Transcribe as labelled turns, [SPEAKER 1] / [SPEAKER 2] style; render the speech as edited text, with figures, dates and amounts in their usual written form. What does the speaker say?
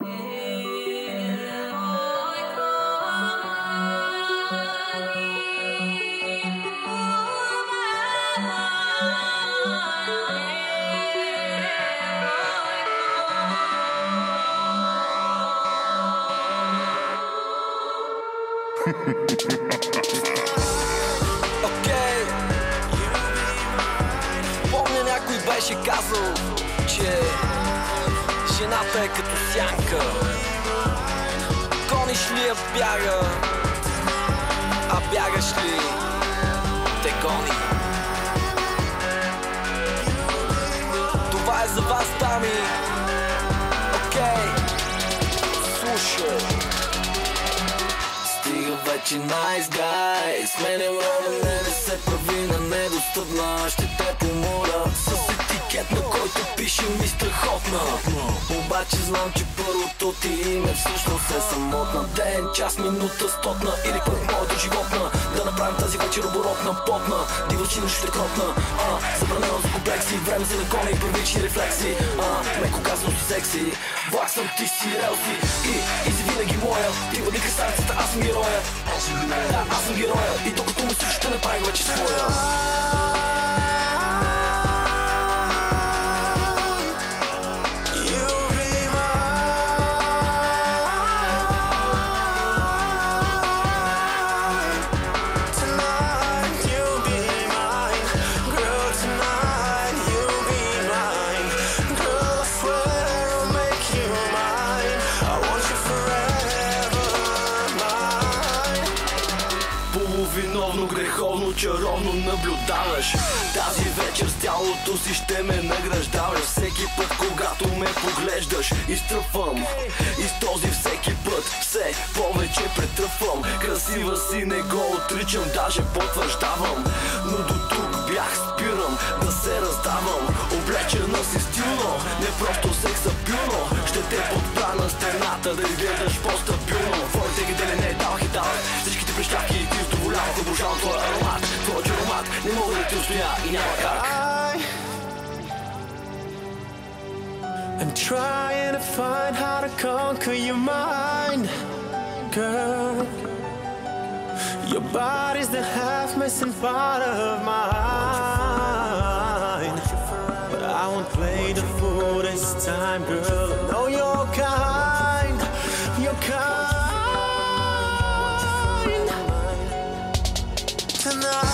[SPEAKER 1] Окей. Помня някой беше казал, че жената е като сянка. Гониш ли я бяга, а бягаш ли те гони. Това е за вас, дами. Окей, слушай. Стига вече nice guy. Сменям рода, не да се прави на недостъпна. Ще те помоля с етикет, на който пише ми страхотна. Обаче знам, че първото ти име всъщност е самотна. Ден, час, минута, стотна или пък моето животна. Да направим тази вечер оборотна, потна. Дивочина ще кропна. Забранено за комплекси, време за нагони и първични рефлекси. Меко казано си секси. Влак съм, ти си релси. И си винаги моя. Ти води красавицата, аз съм героя. Да, аз съм героя. И докато му всичко ще направи вече своя. Виновно, греховно, чаровно наблюдаваш. Тази вечер с тялото си ще ме награждаваш. Всеки път, когато ме поглеждаш, изтръпвам. И с този всеки път все повече претръпвам. Красива си, не го отричам, даже потвърждавам. Но до тук бях, спирам да се раздавам. Облечена си стилно, не просто сексапилно. Ще те подпра на стената, да изглеждаш по-стабилно. Твоите гидели не давах и давах всичките прищавки и ти задоволявах. Обожавам твоя аромат, твоя аромат. Не мога да ти устоя и няма как.
[SPEAKER 2] I'm trying to find how to conquer your mind, girl. Your body's the half missing part of mine. But I won't play the fool this time, girl. I know you're kind, you're kind. Tonight